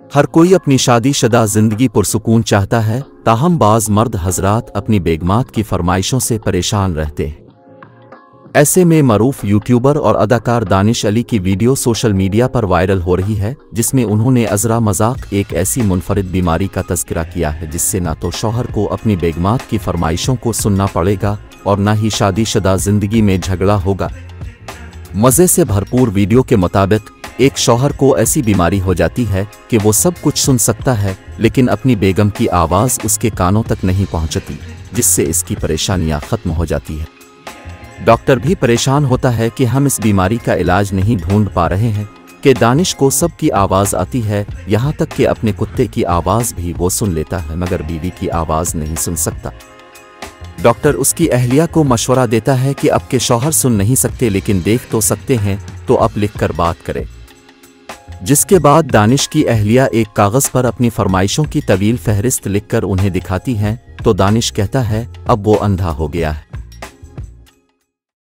हर कोई अपनी शादीशुदा जिंदगी पुरसुकून चाहता है, ताहम बाज मर्द हजरात अपनी बेगमात की फरमाइशों से परेशान रहते हैं। ऐसे में मरूफ यूट्यूबर और अदाकार दानिश अली की वीडियो सोशल मीडिया पर वायरल हो रही है, जिसमें उन्होंने अज़रा मजाक एक ऐसी मुनफरिद बीमारी का तज़किरा किया है जिससे ना तो शौहर को अपनी बेगमात की फरमाइशों को सुनना पड़ेगा और ना ही शादीशुदा जिंदगी में झगड़ा होगा। मज़े से भरपूर वीडियो के मुताबिक एक शौहर को ऐसी बीमारी हो जाती है कि वो सब कुछ सुन सकता है, लेकिन अपनी बेगम की आवाज़ उसके कानों तक नहीं पहुंचती, जिससे इसकी परेशानियां ख़त्म हो जाती है। डॉक्टर भी परेशान होता है कि हम इस बीमारी का इलाज नहीं ढूंढ पा रहे हैं कि दानिश को सबकी आवाज़ आती है, यहाँ तक कि अपने कुत्ते की आवाज़ भी वो सुन लेता है, मगर बीवी की आवाज़ नहीं सुन सकता। डॉक्टर उसकी अहलिया को मशवरा देता है कि अब के शौहर सुन नहीं सकते लेकिन देख तो सकते हैं, तो अब लिख कर बात करें। जिसके बाद दानिश की अहलिया एक कागज़ पर अपनी फरमाइशों की तवील फहरिस्त लिखकर उन्हें दिखाती हैं, तो दानिश कहता है अब वो अंधा हो गया है।